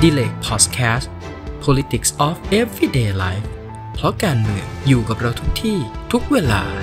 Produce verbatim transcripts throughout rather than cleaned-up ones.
Delay Podcast Politics of Everyday Life เพราะการเมืองอยู่กับเราทุกที่ทุกเวลา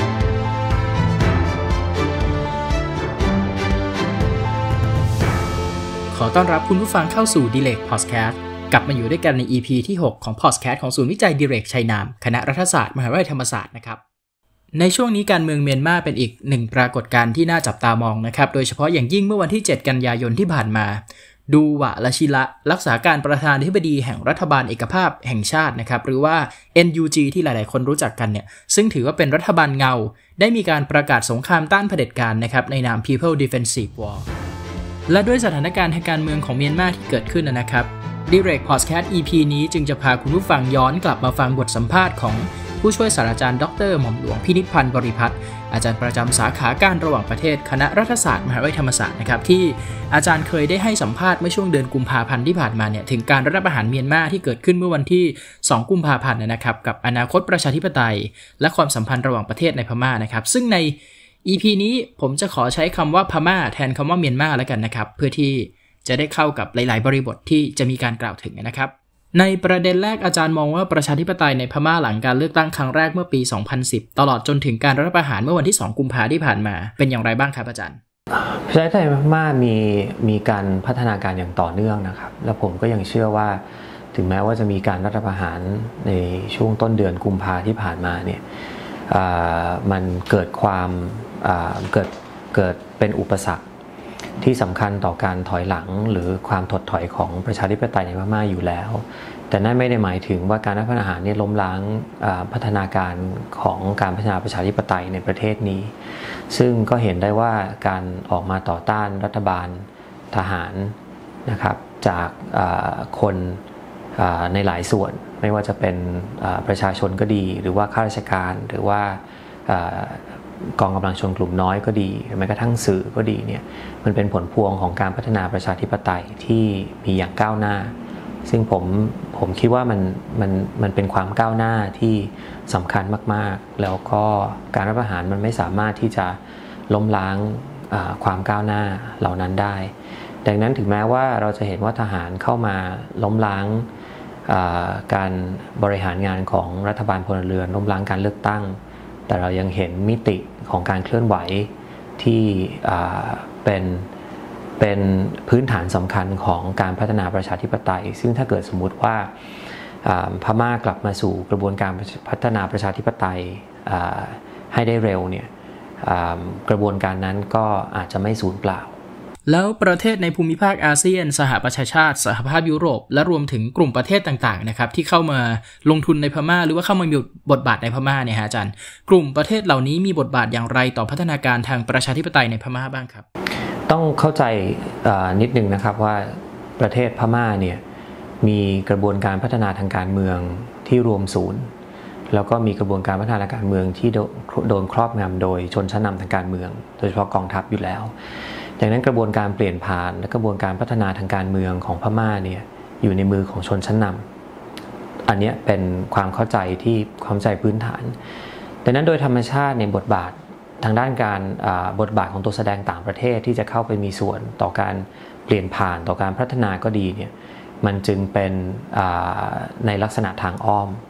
ขอต้อนรับคุณผู้ฟังเข้าสู่ Delay Podcast กลับมาอยู่ด้วยกันใน อี พี ที่ หก ของ Podcast ของศูนย์วิจัย Direct ชัยนามคณะรัฐศาสตร์มหาวิทยาลัยธรรมศาสตร์นะครับในช่วงนี้การเมืองเมียนมาเป็นอีกหนึ่งปรากฏการณ์ที่น่าจับตามองนะครับโดยเฉพาะอย่างยิ่งเมื่อวันที่เจ็ดกันยายนที่ผ่านมาดูวะละชิละรักษาการประธานาธิบดีแห่งรัฐบาลเอกภาพแห่งชาตินะครับหรือว่า เอ็น ยู จี ที่หลายๆคนรู้จักกันเนี่ยซึ่งถือว่าเป็นรัฐบาลเงาได้มีการประกาศสงครามต้านเผด็จการนะครับในนาม People Defensive War และด้วยสถานการณ์ทางการเมืองของเมียนมาที่เกิดขึ้นนะครับ Direct Podcast อี พี นี้จึงจะพาคุณผู้ฟังย้อนกลับมาฟังบทสัมภาษณ์ของผู้ช่วยศาสตราจารย์ดรหม่อมหลวงพินิจพันธ์บริพัตรอาจารย์ประจำสาขาการระหว่างประเทศคณะรัฐศาสตร์มหาวิทยาลัยธรรมศาสตร์นะครับที่อาจารย์เคยได้ให้สัมภาษณ์เมื่อช่วงเดือนกุมภาพันธ์ที่ผ่านมาเนี่ยถึงการรัฐประหารเมียนมาที่เกิดขึ้นเมื่อวันที่สองกุมภาพันธ์นะครับกับอนาคตประชาธิปไตยและความสัมพันธ์ระหว่างประเทศในพม่านะครับซึ่งใน อี พี นี้ผมจะขอใช้คำว่าพม่าแทนคำว่าเมียนมาแล้วกันนะครับเพื่อที่จะได้เข้ากับหลายๆบริบทที่จะมีการกล่าวถึงนะครับในประเด็นแรกอาจารย์มองว่าประชาธิปไตยในพม่าหลังการเลือกตั้งครั้งแรกเมื่อปีสองพันสิบตลอดจนถึงการรัฐประหารเมื่อวันที่สองกุมภาพันธ์ที่ผ่านมาเป็นอย่างไรบ้างครับอาจารย์ประชาธิปไตยในพม่ามีมีการพัฒนาการอย่างต่อเนื่องนะครับและผมก็ยังเชื่อว่าถึงแม้ว่าจะมีการรัฐประหารในช่วงต้นเดือนกุมภาพันธ์ที่ผ่านมาเนี่ยมันเกิดความเกิดเกิดเป็นอุปสรรคที่สำคัญต่อการถอยหลังหรือความถดถอยของประชาธิปไตยในพม่าอยู่แล้วแต่นั่นไม่ได้หมายถึงว่าการรัฐประหารนี่ล้มล้างพัฒนาการของการพัฒนาประชาธิปไตยในประเทศนี้ซึ่งก็เห็นได้ว่าการออกมาต่อต้านรัฐบาลทหารนะครับจากคนในหลายส่วนไม่ว่าจะเป็นประชาชนก็ดีหรือว่าข้าราชการหรือว่ากองกำลังชนกลุ่มน้อยก็ดีแม้กระทั่งสื่อก็ดีเนี่ยมันเป็นผลพวงของการพัฒนาประชาธิปไตยที่มีอย่างก้าวหน้าซึ่งผมผมคิดว่ามันมันมันเป็นความก้าวหน้าที่สำคัญมากๆแล้วก็การรัฐประหารมันไม่สามารถที่จะล้มล้างความก้าวหน้าเหล่านั้นได้ดังนั้นถึงแม้ว่าเราจะเห็นว่าทหารเข้ามาล้มล้างการบริหารงานของรัฐบาลพลเรือนล้มล้างการเลือกตั้งแต่เรายังเห็นมิติของการเคลื่อนไหวที่เป็นเป็นพื้นฐานสำคัญของการพัฒนาประชาธิปไตยซึ่งถ้าเกิดสมมุติว่าพม่ากลับมาสู่กระบวนการพัฒนาประชาธิปไตยให้ได้เร็วเนี่ยกระบวนการนั้นก็อาจจะไม่สูญเปล่าแล้วประเทศในภูมิภาคอาเซียนสหประชาชาติสหภาพยุโรปและรวมถึงกลุ่มประเทศต่างๆนะครับที่เข้ามาลงทุนในพม่าหรือว่าเข้ามามีบทบาทในพม่าเนี่ยฮะอาจารย์กลุ่มประเทศเหล่านี้มีบทบาทอย่างไรต่อพัฒนาการทางประชาธิปไตยในพม่าบ้างครับต้องเข้าใจนิดนึงนะครับว่าประเทศพม่าเนี่ยมีกระบวนการพัฒนาทางการเมืองที่รวมศูนย์แล้วก็มีกระบวนการพัฒนาการเมืองที่โดนครอบงำโดยชนชั้นนำทางการเมืองโดยเฉพาะกองทัพอยู่แล้วดังนั้นกระบวนการเปลี่ยนผ่านและกระบวนการพัฒนาทางการเมืองของพม่าเนี่ยอยู่ในมือของชนชั้นนำอันนี้เป็นความเข้าใจที่ความเข้าใจพื้นฐานดังนั้นโดยธรรมชาติในบทบาททางด้านการบทบาทของตัวแสดงต่างประเทศที่จะเข้าไปมีส่วนต่อการเปลี่ยนผ่านต่อการพัฒนาก็ดีเนี่ยมันจึงเป็นในลักษณะทางอ้อม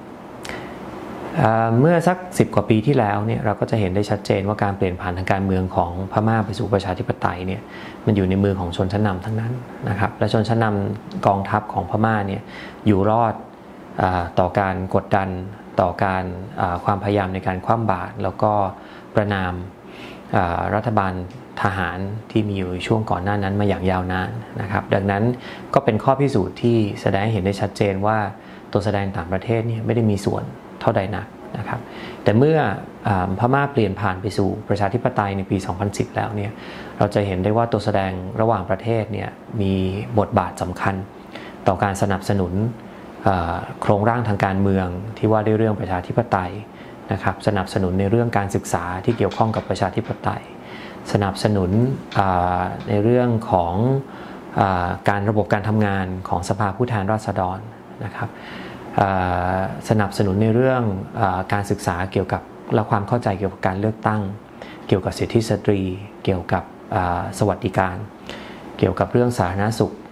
เมื่อสักสิบกว่าปีที่แล้วเนี่ยเราก็จะเห็นได้ชัดเจนว่าการเปลี่ยนผ่านทางการเมืองของพม่าไปสู่ประชาธิปไตยเนี่ยมันอยู่ในมือของชนชั้นนำทั้งนั้นนะครับและชนชั้นนำกองทัพของพม่าเนี่ยอยู่รอดต่อการกดดันต่อการความพยายามในการคว่ำบาตรแล้วก็ประนามรัฐบาลทหารที่มีอยู่ช่วงก่อนหน้านั้นมาอย่างยาวนานนะครับดังนั้นก็เป็นข้อพิสูจน์ที่แสดงให้เห็นได้ชัดเจนว่าตัวแสดงต่างประเทศเนี่ยไม่ได้มีส่วนเท่าใดนักนะครับแต่เมื่อพม่าเปลี่ยนผ่านไปสู่ประชาธิปไตยในปีสองพันสิบแล้วเนี่ยเราจะเห็นได้ว่าตัวแสดงระหว่างประเทศเนี่ยมีบทบาทสำคัญต่อการสนับสนุนโครงร่างทางการเมืองที่ว่าด้วยเรื่องประชาธิปไตยนะครับสนับสนุนในเรื่องการศึกษาที่เกี่ยวข้องกับประชาธิปไตยสนับสนุนในเรื่องของการระบบการทำงานของสภาผู้แทนราษฎรนะครับสนับสนุนในเรื่องการศึกษาเกี่ยวกับและความเข้าใจเกี่ยวกับการเลือกตั้งเกี่ยวกับสิทธิสตรีเกี่ยวกับสวัสดิการเกี่ยวกับเรื่องสาธารณสุข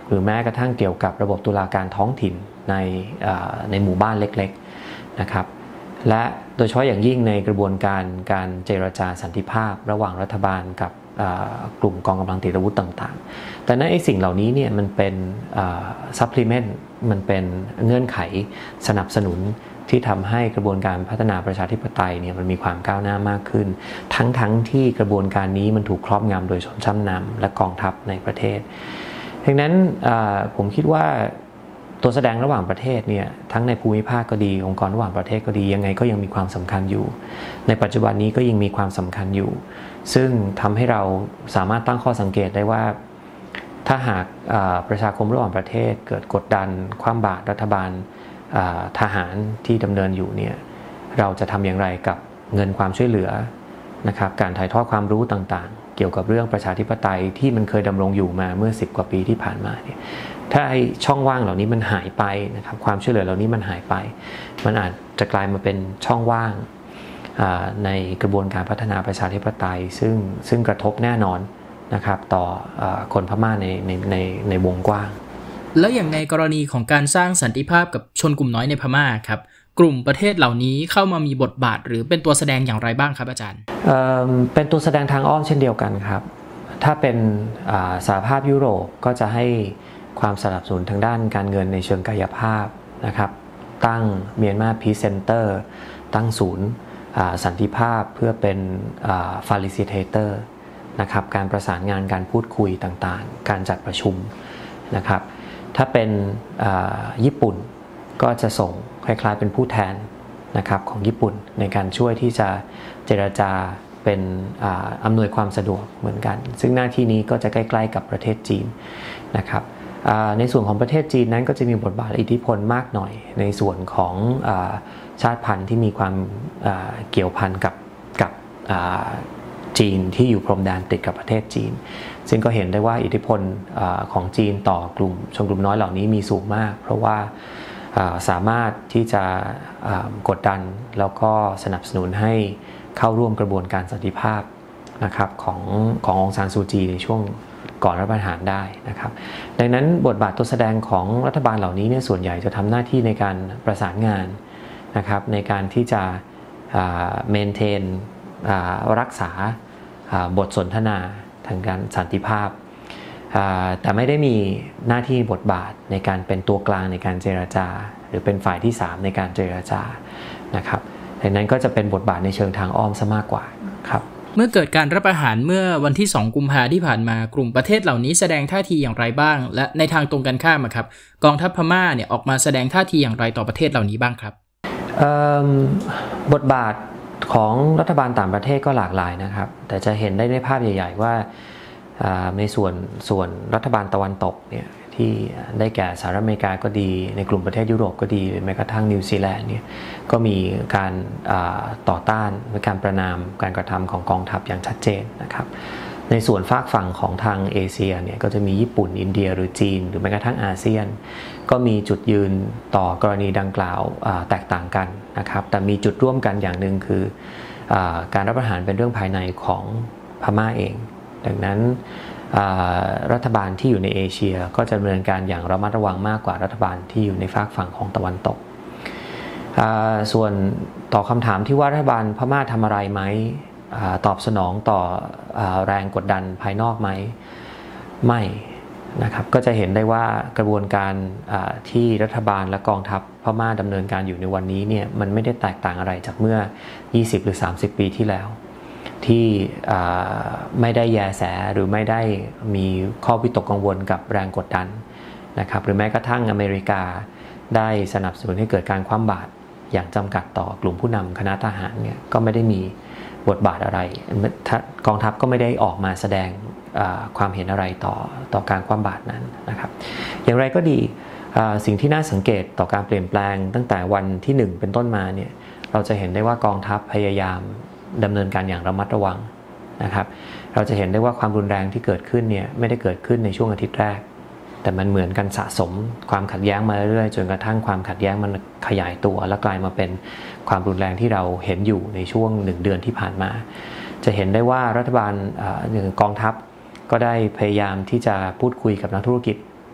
หรือแม้กระทั่งเกี่ยวกับระบบตุลาการท้องถิ่นในในหมู่บ้านเล็กๆนะครับและโดยเฉพาะอย่างยิ่งในกระบวนการการเจรจาสันติภาพระหว่างรัฐบาลกับกลุ่มกองกำลังติดอาวุธต่างๆแต่นั้นไอ้สิ่งเหล่านี้เนี่ยมันเป็นซัพพลีเมนต์มันเป็นเงื่อนไขสนับสนุนที่ทำให้กระบวนการพัฒนาประชาธิปไตยเนี่ยมันมีความก้าวหน้ามากขึ้นทั้งๆ ท, ที่กระบวนการนี้มันถูกครอบงำโดยชนชั้นนำและกองทัพในประเทศดังนั้นผมคิดว่าตัวแสดงระหว่างประเทศเนี่ยทั้งในภูมิภาคก็ดีองค์กรระหว่างประเทศก็ดียังไงก็ยังมีความสำคัญอยู่ในปัจจุบันนี้ก็ยังมีความสำคัญอยู่ซึ่งทำให้เราสามารถตั้งข้อสังเกตได้ว่าถ้าหากประชาคมระหว่างประเทศเกิดกดดันคว่ำบาตรรัฐบาลทหารที่ดำเนินอยู่เนี่ยเราจะทำอย่างไรกับเงินความช่วยเหลือนะครับการถ่ายทอดความรู้ต่างๆเกี่ยวกับเรื่องประชาธิปไตยที่มันเคยดำรงอยู่มาเมื่อสิบกว่าปีที่ผ่านมาเนี่ยถ้าไอ้ช่องว่างเหล่านี้มันหายไปนะครับความช่วยเหลือเหล่านี้มันหายไปมันอาจจะกลายมาเป็นช่องว่างในกระบวนการพัฒนาประชาธิปไตยซึ่งซึ่งกระทบแน่นอนนะครับต่อคนพม่าในในในในวงกว้างแล้วอย่างในกรณีของการสร้างสันติภาพกับชนกลุ่มน้อยในพม่าครับกลุ่มประเทศเหล่านี้เข้ามามีบทบาทหรือเป็นตัวแสดงอย่างไรบ้างครับอาจารย์เอ่อเป็นตัวแสดงทางอ้อมเช่นเดียวกันครับถ้าเป็นสหภาพยุโรปก็จะให้ความสนับสนุนทางด้านการเงินในเชิงกายภาพนะครับตั้งเมียนมาพีซเซ็นเตอร์ตั้งศูนย์สันติภาพเพื่อเป็นฟาซิลิเทเตอร์นะครับการประสานงานการพูดคุยต่างๆการจัดประชุมนะครับถ้าเป็นญี่ปุ่นก็จะส่งคล้ายๆเป็นผู้แทนนะครับของญี่ปุ่นในการช่วยที่จะเจรจาเป็นอำนวยความสะดวกเหมือนกันซึ่งหน้าที่นี้ก็จะใกล้ๆกับประเทศจีนนะครับในส่วนของประเทศจีนนั้นก็จะมีบทบาทอิทธิพลมากหน่อยในส่วนของชาติพันธุ์ที่มีความเกี่ยวพันกับกับจีนที่อยู่พรมแดนติดกับประเทศจีนซึ่งก็เห็นได้ว่าอิทธิพลของจีนต่อกลุ่มชนกลุ่มน้อยเหล่านี้มีสูงมากเพราะว่าสามารถที่จะกดดันแล้วก็สนับสนุนให้เข้าร่วมกระบวนการสันติภาพนะครับของขององซานซูจีในช่วงก่อนรัฐประหารได้นะครับดังนั้นบทบาทตัวแสดงของรัฐบาลเหล่านี้เนี่ยส่วนใหญ่จะทำหน้าที่ในการประสานงานนะครับในการที่จะเมนเทนรักษาบทสนทนาทางการสันติภาพแต่ไม่ได้มีหน้าที่บทบาทในการเป็นตัวกลางในการเจรจาหรือเป็นฝ่ายที่สามในการเจรจานะครับดังนั้นก็จะเป็นบทบาทในเชิงทางอ้อมซะมากกว่าครับเมื่อเกิดการรัฐประหารเมื่อวันที่สองกุมภาพันธ์ที่ผ่านมากลุ่มประเทศเหล่านี้แสดงท่าทีอย่างไรบ้างและในทางตรงกันข้ามครับกองทัพพม่าเนี่ยออกมาแสดงท่าทีอย่างไรต่อประเทศเหล่านี้บ้างครับบทบาทของรัฐบาลต่างประเทศก็หลากหลายนะครับแต่จะเห็นได้ในภาพใหญ่ๆว่าในส่วนส่วนรัฐบาลตะวันตกเนี่ยที่ได้แก่สหรัฐอเมริกาก็ดีในกลุ่มประเทศยุโรปก็ดีแม้กระทั่งนิวซีแลนด์เนี่ยก็มีการต่อต้านและการประณามการกระทำของกองทัพอย่างชัดเจนนะครับในส่วนฝากฝั่งของทางเอเชียเนี่ยก็จะมีญี่ปุ่นอินเดียหรือจีนหรือแม้กระทั่งอาเซียนก็มีจุดยืนต่อกรณีดังกล่าวแตกต่างกันนะครับแต่มีจุดร่วมกันอย่างหนึ่งคือการรัฐประหารเป็นเรื่องภายในของพม่าเองดังนั้นรัฐบาลที่อยู่ในเอเชียก็จะดำเนินการอย่างระมัดระวังมากกว่ารัฐบาลที่อยู่ในฝากฝั่งของตะวันตกส่วนต่อคำถามที่ว่ารัฐบาลพม่าทำอะไรไหมตอบสนองต่อแรงกดดันภายนอกไหมไม่นะครับก็จะเห็นได้ว่ากระบวนการที่รัฐบาลและกองทัพพม่าดำเนินการอยู่ในวันนี้เนี่ยมันไม่ได้แตกต่างอะไรจากเมื่อยี่สิบหรือสามสิบปีที่แล้วที่ไม่ได้แยแสหรือไม่ได้มีข้อวิตกกังวลกับแรงกดดันนะครับหรือแม้กระทั่งอเมริกาได้สนับสนุนให้เกิดการคว่ำบาตรอย่างจำกัดต่อกลุ่มผู้นำคณะทหารเนี่ยก็ไม่ได้มีบทบาทอะไรกองทัพก็ไม่ได้ออกมาแสดงความเห็นอะไรต่อต่อการคว่ำบาตรนั้นนะครับอย่างไรก็ดีสิ่งที่น่าสังเกตต่อการเปลี่ยนแปลงตั้งแต่วันที่หนึ่งเป็นต้นมาเนี่ยเราจะเห็นได้ว่ากองทัพพยายามดำเนินการอย่างระมัดระวังนะครับเราจะเห็นได้ว่าความรุนแรงที่เกิดขึ้นเนี่ยไม่ได้เกิดขึ้นในช่วงอาทิตย์แรกแต่มันเหมือนกันสะสมความขัดแย้งมาเรื่อยๆจนกระทั่งความขัดแย้งมันขยายตัวและกลายมาเป็นความรุนแรงที่เราเห็นอยู่ในช่วงหนึ่งเดือนที่ผ่านมาจะเห็นได้ว่ารัฐบาลกองทัพก็ได้พยายามที่จะพูดคุยกับนักธุรกิจ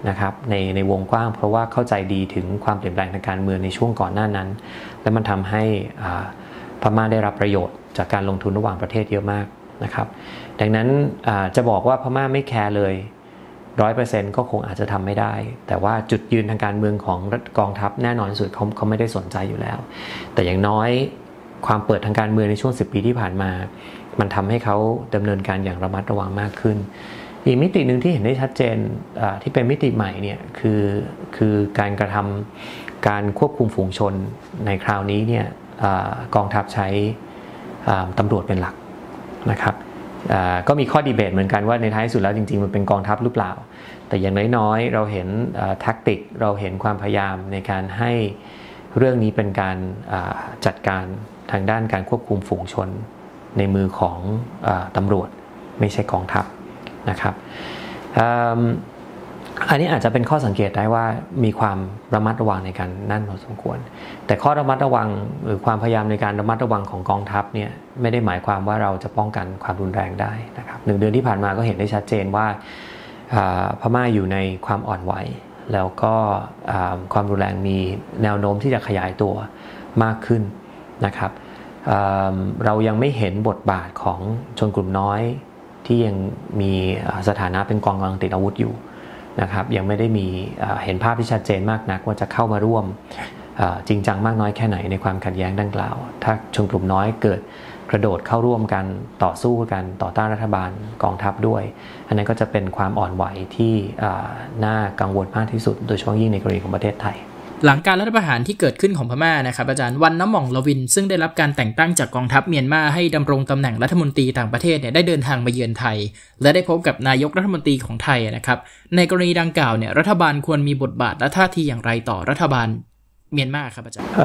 นะครับในในวงกว้างเพราะว่าเข้าใจดีถึงความเปลี่ยนแปลงทางการเมืองในช่วงก่อนหน้านั้นและมันทำให้พม่าได้รับประโยชน์จากการลงทุนระหว่างประเทศเยอะมากนะครับดังนั้นจะบอกว่าพม่าไม่แคร์เลย ร้อยเปอร์เซ็นต์ ก็คงอาจจะทำไม่ได้แต่ว่าจุดยืนทางการเมืองของกองทัพแน่นอนที่สุดเขาเขาไม่ได้สนใจอยู่แล้วแต่อย่างน้อยความเปิดทางการเมืองในช่วงสิบปีที่ผ่านมามันทำให้เขาดำเนินการอย่างระมัดระวังมากขึ้นอีกมิติหนึ่งที่เห็นได้ชัดเจนที่เป็นมิติใหม่เนี่ยคือคือการกระทำการควบคุมฝูงชนในคราวนี้เนี่ยกองทัพใช้ตำรวจเป็นหลักนะครับก็มีข้อดีเบตเหมือนกันว่าในท้ายสุดแล้วจริงๆมันเป็นกองทัพหรือเปล่าแต่อย่างน้อยๆเราเห็นแท็กติกเราเห็นความพยายามในการให้เรื่องนี้เป็นการจัดการทางด้านการควบคุมฝูงชนในมือของตำรวจไม่ใช่กองทัพนะครับอันนี้อาจจะเป็นข้อสังเกตได้ว่ามีความระมัดระวังในการนั่นพอสมควรแต่ข้อระมัดระวังหรือความพยายามในการระมัดระวังของกองทัพเนี่ยไม่ได้หมายความว่าเราจะป้องกันความรุนแรงได้นะครับหนึ่งเดือนที่ผ่านมาก็เห็นได้ชัดเจนว่าพม่าอยู่ในความอ่อนไหวแล้วก็ความรุนแรงมีแนวโน้มที่จะขยายตัวมากขึ้นนะครับเรายังไม่เห็นบทบาทของชนกลุ่มน้อยที่ยังมีสถานะเป็นกองกำลังติดอาวุธอยู่นะครับยังไม่ได้มีเห็นภาพที่ชัดเจนมากนักว่าจะเข้ามาร่วมจริงจังมากน้อยแค่ไหนในความขัดแย้งดังกล่าวถ้าชนกลุ่มน้อยเกิดกระโดดเข้าร่วมกันต่อสู้กันต่อต้านรัฐบาลกองทัพด้วยอันนั้นก็จะเป็นความอ่อนไหวที่น่ากังวลมากที่สุดโดยเฉพาะยิ่งในกรณีของประเทศไทยหลังการรัฐประหารที่เกิดขึ้นของพม่านะครับอาจารย์วันน้ำหม่องลวินซึ่งได้รับการแต่งตั้งจากกองทัพเมียนมาให้ดำรงตำแหน่งรัฐมนตรีต่างประเทศเนี่ยได้เดินทางมาเยือนไทยและได้พบกับนายกรัฐมนตรีของไทยนะครับในกรณีดังกล่าวเนี่ยรัฐบาลควรมีบทบาทและท่าทีอย่างไรต่อรัฐบาลเมียนมาครับอาจารย์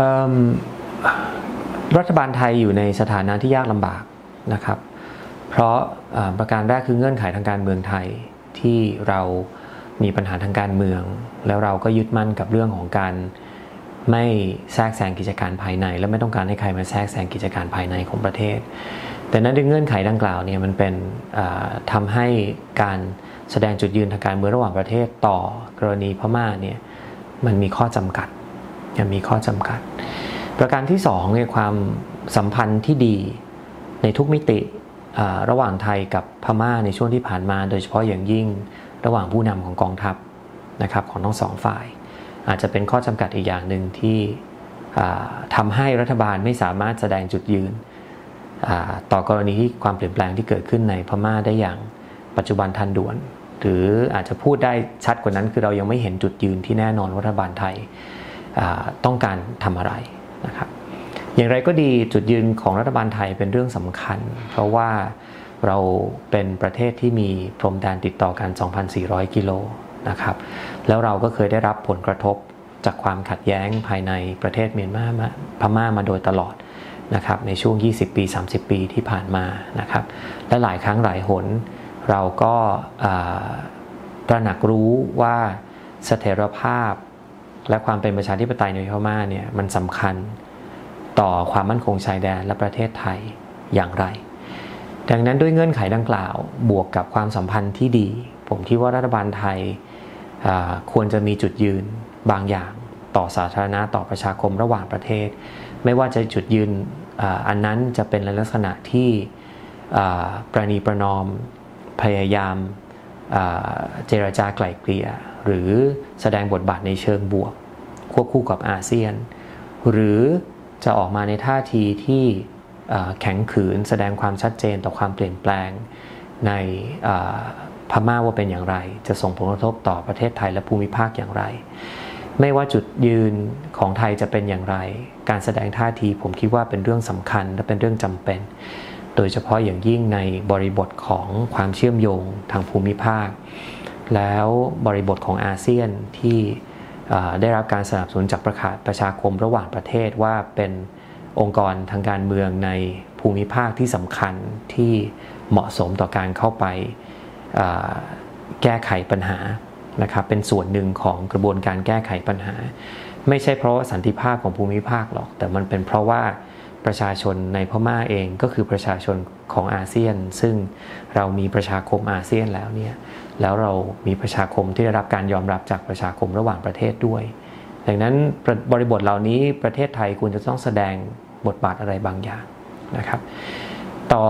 รัฐบาลไทยอยู่ในสถานะที่ยากลำบากนะครับเพราะประการแรกคือเงื่อนไขทางการเมืองไทยที่เรามีปัญหาทางการเมืองแล้วเราก็ยึดมั่นกับเรื่องของการไม่แทรกแซงกิจการภายในและไม่ต้องการให้ใครมาแทรกแซงกิจการภายในของประเทศแต่นั้นในเงื่อนไขดังกล่าวเนี่ยมันเป็นทำให้การแสดงจุดยืนทางการเมืองระหว่างประเทศต่อกรณีพม่าเนี่ยมันมีข้อจำกัดยังมีข้อจำกัดประการที่สองเนี่ยความสัมพันธ์ที่ดีในทุกมิติระหว่างไทยกับพม่าในช่วงที่ผ่านมาโดยเฉพาะอย่างยิ่งระหว่างผู้นำของกองทัพนะครับของทั้งสองฝ่ายอาจจะเป็นข้อจำกัดอีกอย่างหนึ่งที่ทำให้รัฐบาลไม่สามารถแสดงจุดยืนต่อกรณีที่ความเปลี่ยนแปลงที่เกิดขึ้นในพม่าได้อย่างปัจจุบันทันด่วนหรืออาจจะพูดได้ชัดกว่านั้นคือเรายังไม่เห็นจุดยืนที่แน่นอนว่ารัฐบาลไทยต้องการทำอะไรนะครับอย่างไรก็ดีจุดยืนของรัฐบาลไทยเป็นเรื่องสำคัญเพราะว่าเราเป็นประเทศที่มีพรมแดนติดต่อกัน สองพันสี่ร้อย กิโลนะครับแล้วเราก็เคยได้รับผลกระทบจากความขัดแย้งภายในประเทศเมียนมาพม่ามาโดยตลอดนะครับในช่วงยี่สิบปีสามสิบปีที่ผ่านมานะครับและหลายครั้งหลายหนเราก็ตระหนักรู้ว่าเสถียรภาพและความเป็นประชาธิปไตยในพม่าเนี่ยมันสำคัญต่อความมั่นคงชายแดนและประเทศไทยอย่างไรดังนั้นด้วยเงื่อนไขดังกล่าวบวกกับความสัมพันธ์ที่ดีผมคิดว่ารัฐบาลไทยควรจะมีจุดยืนบางอย่างต่อสาธารณะต่อประชาคมระหว่างประเทศไม่ว่าจะจุดยืนอันนั้นจะเป็นในลักษณะที่ประนีประนอมพยายามเจรจาไกล่เกลี่ยหรือแสดงบทบาทในเชิงบวกควบคู่กับอาเซียนหรือจะออกมาในท่าทีที่แข็งขืนแสดงความชัดเจนต่อความเปลี่ยนแปลงในพม่าว่าเป็นอย่างไรจะส่งผลกระทบต่อประเทศไทยและภูมิภาคอย่างไรไม่ว่าจุดยืนของไทยจะเป็นอย่างไรการแสดงท่าทีผมคิดว่าเป็นเรื่องสำคัญและเป็นเรื่องจำเป็นโดยเฉพาะอย่างยิ่งในบริบทของความเชื่อมโยงทางภูมิภาคแล้วบริบทของอาเซียนที่ได้รับการสนับสนุนจากประกาศประชาคมระหว่างประเทศว่าเป็นองค์กรทางการเมืองในภูมิภาคที่สำคัญที่เหมาะสมต่อการเข้าไปแก้ไขปัญหานะครับเป็นส่วนหนึ่งของกระบวนการแก้ไขปัญหาไม่ใช่เพราะว่าสันติภาพของภูมิภาคหรอกแต่มันเป็นเพราะว่าประชาชนในพม่าเองก็คือประชาชนของอาเซียนซึ่งเรามีประชาคมอาเซียนแล้วเนี่ยแล้วเรามีประชาคมที่ได้รับการยอมรับจากประชาคมระหว่างประเทศด้วยดังนั้นบริบทเหล่านี้ประเทศไทยควรจะต้องแสดงบทบาทอะไรบางอย่างนะครับต่อ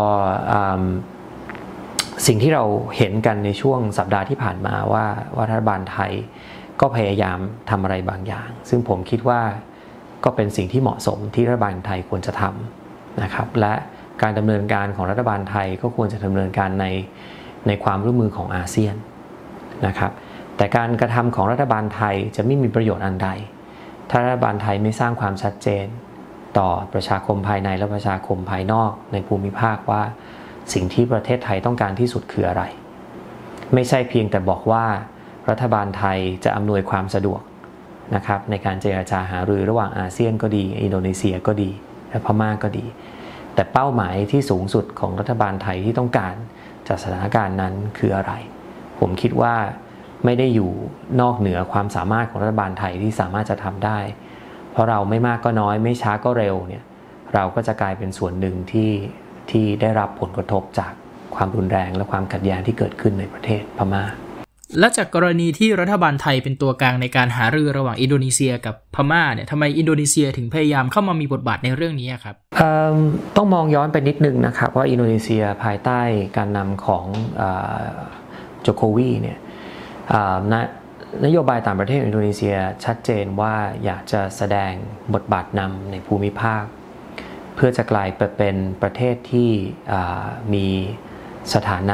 สิ่งที่เราเห็นกันในช่วงสัปดาห์ที่ผ่านมาว่ารัฐบาลไทยก็พยายามทำอะไรบางอย่างซึ่งผมคิดว่าก็เป็นสิ่งที่เหมาะสมที่รัฐบาลไทยควรจะทำนะครับและการดำเนินการของรัฐบาลไทยก็ควรจะดำเนินการในในความร่วมมือของอาเซียนนะครับแต่การกระทำของรัฐบาลไทยจะไม่มีประโยชน์อันใดถ้ารัฐบาลไทยไม่สร้างความชัดเจนต่อประชาคมภายในและประชาคมภายนอกในภูมิภาคว่าสิ่งที่ประเทศไทยต้องการที่สุดคืออะไรไม่ใช่เพียงแต่บอกว่ารัฐบาลไทยจะอำนวยความสะดวกนะครับในการเจรจาหารือระหว่างอาเซียนก็ดีอินโดนีเซียก็ดีและพม่าก็ดีแต่เป้าหมายที่สูงสุดของรัฐบาลไทยที่ต้องการจากสถานการณ์นั้นคืออะไรผมคิดว่าไม่ได้อยู่นอกเหนือความสามารถของรัฐบาลไทยที่สามารถจะทำได้เพราะเราไม่มากก็น้อยไม่ช้าก็เร็วเนี่ยเราก็จะกลายเป็นส่วนหนึ่งที่ที่ได้รับผลกระทบจากความรุนแรงและความขัดแย้งที่เกิดขึ้นในประเทศพม่าและจากกรณีที่รัฐบาลไทยเป็นตัวกลางในการหารือระหว่างอินโดนีเซียกับพม่าเนี่ยทำไมอินโดนีเซียถึงพยายามเข้ามามีบทบาทในเรื่องนี้ครับต้องมองย้อนไปนิดนึงนะครับว่าอินโดนีเซียภายใต้การนำของโจโควีเนี่ยนโยบายต่างประเทศของอินโดนีเซียชัดเจนว่าอยากจะแสดงบทบาทนำในภูมิภาคเพื่อจะกลายเป็นประเทศที่มีสถานะ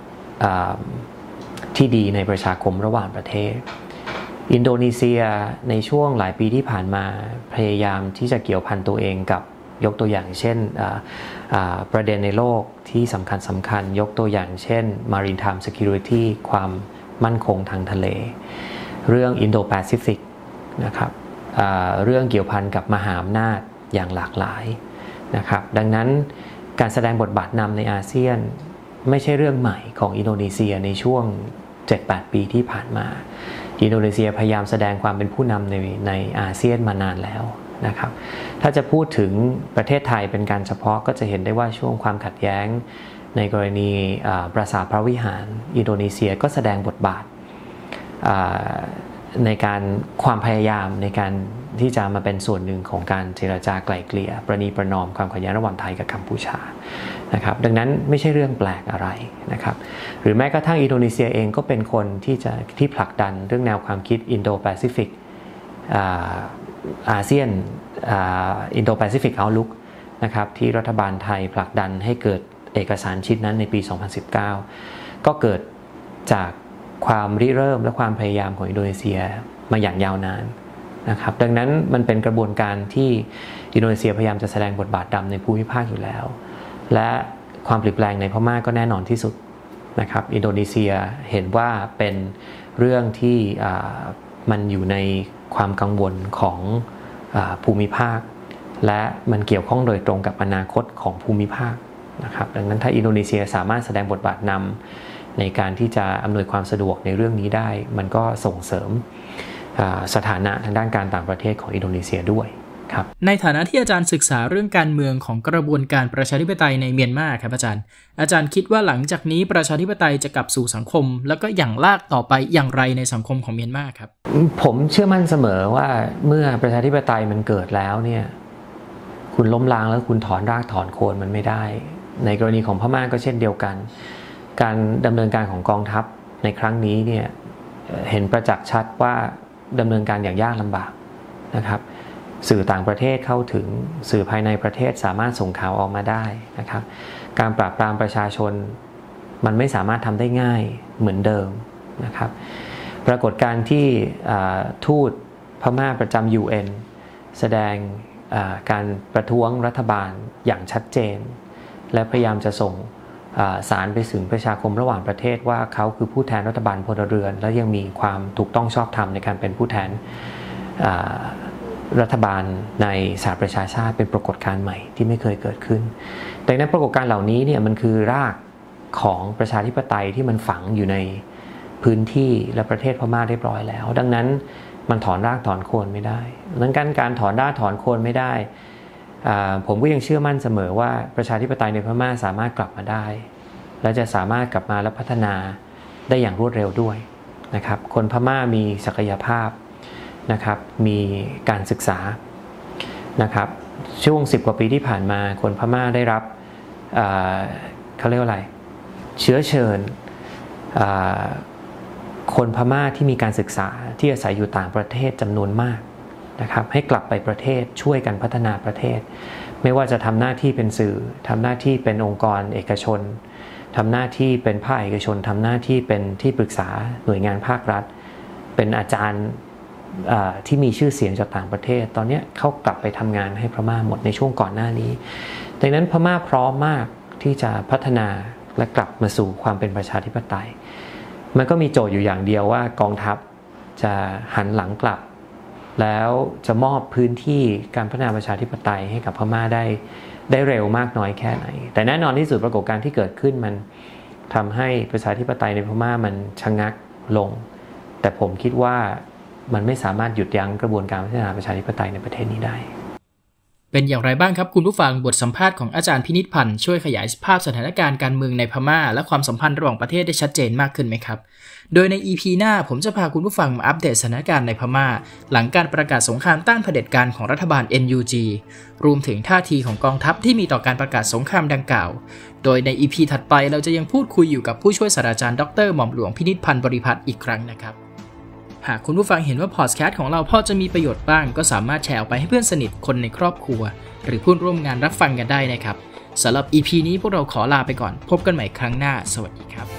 ที่ดีในประชาคมระหว่างประเทศอินโดนีเซียในช่วงหลายปีที่ผ่านมาพยายามที่จะเกี่ยวพันตัวเองกับยกตัวอย่างเช่นประเด็นในโลกที่สำคัญสำคัญยกตัวอย่างเช่น Maritime Security ความมั่นคงทางทะเลเรื่อง Indo-Pacific นะครับเรื่องเกี่ยวพันกับมหาอำนาจอย่างหลากหลายนะครับดังนั้นการแสดงบทบาทนำในอาเซียนไม่ใช่เรื่องใหม่ของอินโดนีเซียในช่วง เจ็ดแปด ปีที่ผ่านมาอินโดนีเซียพยายามแสดงความเป็นผู้นำในในอาเซียนมานานแล้วนะครับถ้าจะพูดถึงประเทศไทยเป็นการเฉพาะก็จะเห็นได้ว่าช่วงความขัดแย้งในกรณีปราสาทพระวิหารอินโดนีเซียก็แสดงบทบาทในการความพยายามในการที่จะมาเป็นส่วนหนึ่งของการเจรจาไกล่เกลี่ยประนีประนอมความขัดแย้งระหว่างไทยกับกัมพูชานะครับดังนั้นไม่ใช่เรื่องแปลกอะไรนะครับหรือแม้กระทั่งอินโดนีเซียเองก็เป็นคนที่จะที่ผลักดันเรื่องแนวความคิด Indo-Pacific อาเซียน Indo-Pacific Outlook นะครับที่รัฐบาลไทยผลักดันให้เกิดเอกสารชิ้นนั้นในปีสองพันสิบเก้าก็เกิดจากความริเริ่มและความพยายามของอินโดนีเซียมาอย่างยาวนานนะครับดังนั้นมันเป็นกระบวนการที่อินโดนีเซียพยายามจะแสดงบทบาทดำในภูมิภาคอยู่แล้วและความเปลี่ยนแปลงในพม่าก็แน่นอนที่สุดนะครับอินโดนีเซียเห็นว่าเป็นเรื่องที่มันอยู่ในความกังวลของภูมิภาคและมันเกี่ยวข้องโดยตรงกับอนาคตของภูมิภาคนะครับดังนั้นถ้าอินโดนีเซียสามารถแสดงบทบาทนำในการที่จะอำนวยความสะดวกในเรื่องนี้ได้มันก็ส่งเสริมสถานะทางด้านการต่างประเทศของอินโดนีเซียด้วยครับในฐานะที่อาจารย์ศึกษาเรื่องการเมืองของกระบวนการประชาธิปไตยในเมียนมาครับอาจารย์อาจารย์คิดว่าหลังจากนี้ประชาธิปไตยจะกลับสู่สังคมแล้วก็อย่างลากต่อไปอย่างไรในสังคมของเมียนมาครับผมเชื่อมั่นเสมอว่าเมื่อประชาธิปไตยมันเกิดแล้วเนี่ยคุณล้มล้างแล้วคุณถอนรากถอนโคนมันไม่ได้ในกรณีของพม่าก็เช่นเดียวกันการดำเนินการของกองทัพในครั้งนี้เนี่ยเห็นประจักษ์ชัดว่าดำเนินการอย่างยากลำบากนะครับสื่อต่างประเทศเข้าถึงสื่อภายในประเทศสามารถส่งข่าวออกมาได้นะครับการปราบปรามประชาชนมันไม่สามารถทำได้ง่ายเหมือนเดิมนะครับปรากฏการณ์ที่ทูตพม่าประจำ ยู เอ็น แสดงการประท้วงรัฐบาลอย่างชัดเจนและพยายามจะส่งสารไปถึงประชาคมระหว่างประเทศว่าเขาคือผู้แทนรัฐบาลพลเรือนและยังมีความถูกต้องชอบธรรมในการเป็นผู้แทนรัฐบาลในสหประชาชาติเป็นปรากฏการณ์ใหม่ที่ไม่เคยเกิดขึ้นดังนั้นปรากฏการณ์เหล่านี้เนี่ยมันคือรากของประชาธิปไตยที่มันฝังอยู่ในพื้นที่และประเทศพม่าเรียบร้อยแล้วดังนั้นมันถอนรากถอนโคนไม่ได้ดังนั้นการถอนรากถอนโคนไม่ได้ผมก็ยังเชื่อมั่นเสมอว่าประชาธิปไตยในพม่าสามารถกลับมาได้และจะสามารถกลับมาและพัฒนาได้อย่างรวดเร็วด้วยนะครับคนพม่ามีศักยภาพนะครับมีการศึกษานะครับช่วงสิบกว่าปีที่ผ่านมาคนพม่าได้รับเอ่อเขาเรียกว่าอะไรเชื้อเชิญคนพม่าที่มีการศึกษาที่อาศัยอยู่ต่างประเทศจำนวนมากนะครับให้กลับไปประเทศช่วยกันพัฒนาประเทศไม่ว่าจะทำหน้าที่เป็นสื่อทำหน้าที่เป็นองค์กรเอกชนทำหน้าที่เป็นภาคเอกชนทำหน้าที่เป็นที่ปรึกษาหน่วยงานภาครัฐเป็นอาจารย์ที่มีชื่อเสียงจากต่างประเทศตอนนี้เขากลับไปทำงานให้พม่าหมดในช่วงก่อนหน้านี้ดังนั้นพม่าพร้อมมากที่จะพัฒนาและกลับมาสู่ความเป็นประชาธิปไตยมันก็มีโจทย์อยู่อย่างเดียวว่ากองทัพจะหันหลังกลับแล้วจะมอบพื้นที่การพัฒนาประชาธิปไตยให้กับพม่าได้ได้เร็วมากน้อยแค่ไหนแต่แน่นอนที่สุดปรากฏการณ์ที่เกิดขึ้นมันทำให้ประชาธิปไตยในพม่ามันชะงักลงแต่ผมคิดว่ามันไม่สามารถหยุดยั้งกระบวนการพัฒนาประชาธิปไตยในประเทศนี้ได้เป็นอย่างไรบ้างครับคุณผู้ฟังบทสัมภาษณ์ของอาจารย์พินิจพันธ์ช่วยขยายภาพสถานการณ์การเมืองในพม่าและความสัมพันธ์ระหว่างประเทศได้ชัดเจนมากขึ้นไหมครับโดยใน อี พี หน้าผมจะพาคุณผู้ฟังมาอัปเดตสถานการณ์ในพม่าหลังการประกาศสงครามต้านเผด็จการของรัฐบาล เอ็น ยู จี รวมถึงท่าทีของกองทัพที่มีต่อการประกาศสงครามดังกล่าวโดยใน อี พี ถัดไปเราจะยังพูดคุยอยู่กับผู้ช่วยศาสตราจารย์ดรหม่อมหลวงพินิจพันธ์บริพัตรอีกครั้งนะครับหากคุณผู้ฟังเห็นว่าพอดแคสต์ของเราพอจะมีประโยชน์บ้างก็สามารถแชร์ออกไปให้เพื่อนสนิทคนในครอบครัวหรือผู้ร่วมงานรับฟังกันได้นะครับสำหรับ อี พี นี้พวกเราขอลาไปก่อนพบกันใหม่ครั้งหน้าสวัสดีครับ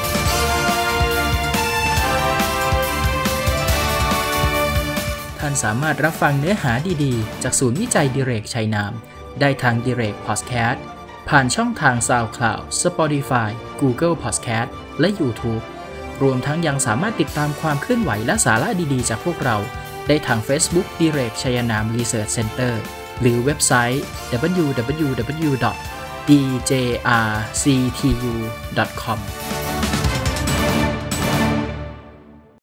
ท่านสามารถรับฟังเนื้อหาดีๆจากศูนย์วิจัยดิเรกชัยนามได้ทาง Direct Podcast ผ่านช่องทาง SoundCloud, Spotify, Google Podcast และ YouTubeรวมทั้งยังสามารถติดตามความเคลื่อนไหวและสาระดีๆจากพวกเราได้ทาง Facebook Direct ชัยนาม Research Center หรือเว็บไซต์ ดับเบิลยู ดับเบิลยู ดับเบิลยู ดอท ดี เจ อาร์ ซี ที ยู ดอท คอม